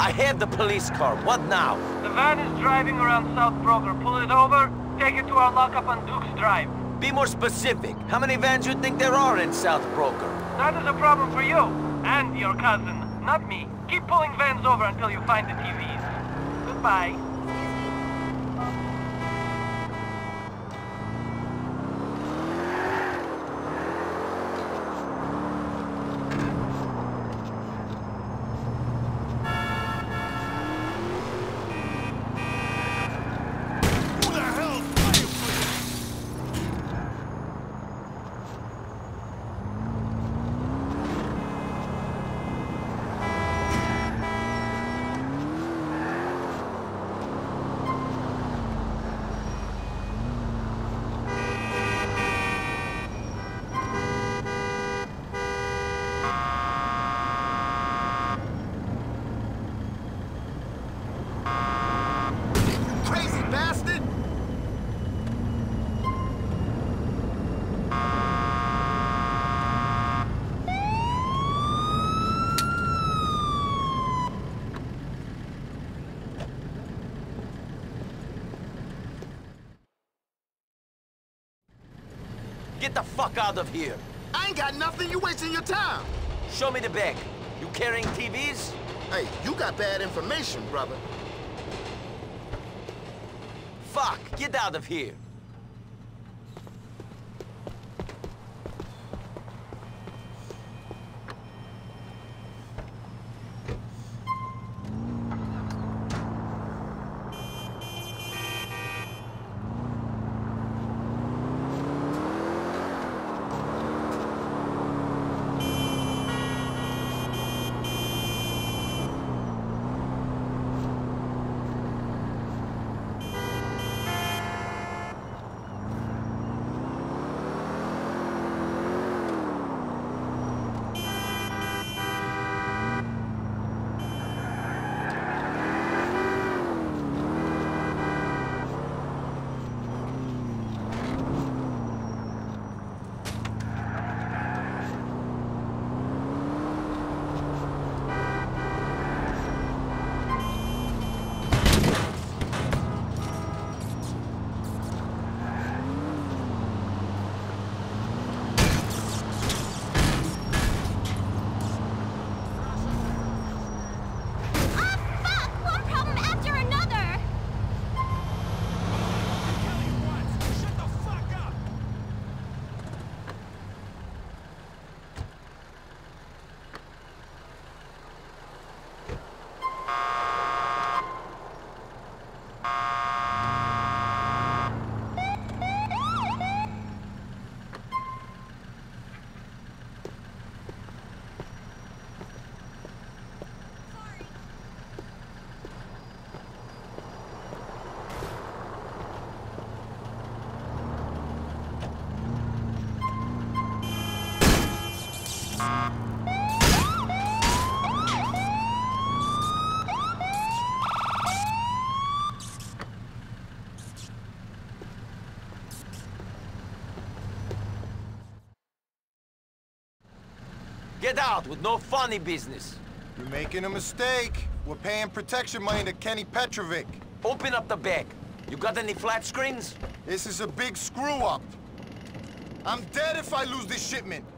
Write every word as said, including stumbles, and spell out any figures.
I have the police car. What now? The van is driving around South Broker. Pull it over, take it to our lockup on Duke's Drive. Be more specific. How many vans you think there are in South Broker? That is a problem for you, and your cousin, not me. Keep pulling vans over until you find the T Vs. Goodbye. Get the fuck out of here! I ain't got nothing, you wasting your time! Show me the bag. You carrying T Vs? Hey, you got bad information, brother. Fuck! Get out of here! Get out with no funny business. You're making a mistake. We're paying protection money to Kenny Petrovic. Open up the bag. You got any flat screens? This is a big screw-up. I'm dead if I lose this shipment.